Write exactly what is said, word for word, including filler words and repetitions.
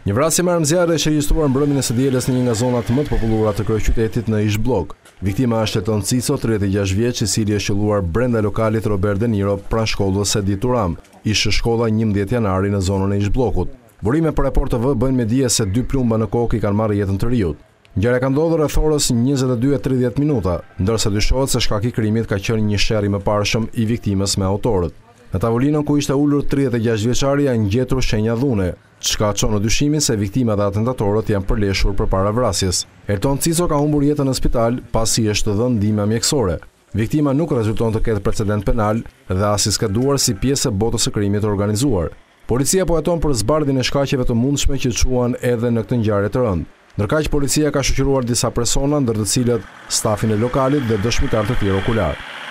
Një vrasje marrëmzjarre është regjistruar mbrëmjen e së dielës në një nga zonat më të populluara të kryeqytetit në Ishblok. Viktima është Eton Cico, tridhjetë e gjashtë vjeç, i cili është qelluar brenda lokalit Robert De Niro pranë shkollës Edi Turam, ishte shkolla njëmbëdhjetë janari në zonën e Ishblokut. Burime për Report T V bëjnë me dije se dy plumba në kokë i kanë marrë jetën të riut. Ngjarja ka ndodhur rreth orës njëzet e dy e tridhjetë minuta, ndërsa dyshohet se shkaki i krimit ka qenë një sherr i mëparshëm i viktimës me autorët. Në tavolinën ku ishte ulur tridhjetë e gjashtë vjeçari janë ngjetur shenja dhune, çka çon në dyshimin se viktima dhe atentatorët janë përleshur përpara vrasjes. Eton Cico ka humbur jetën në spital pasi është dhënë ndihmë mjekësore. Viktima nuk rezulton të ketë precedent penal dhe as i skaduar si pjesë e botës së krimit të organizuar. Policia po heton për zbardhjen e shkaqeve të mundshme që çuan edhe në këtë ngjarje të rëndë. Ndërkaq policia ka shoqëruar disa persona, ndër të cilët stafin e lokalit dhe dëshmitar të tjerë okular.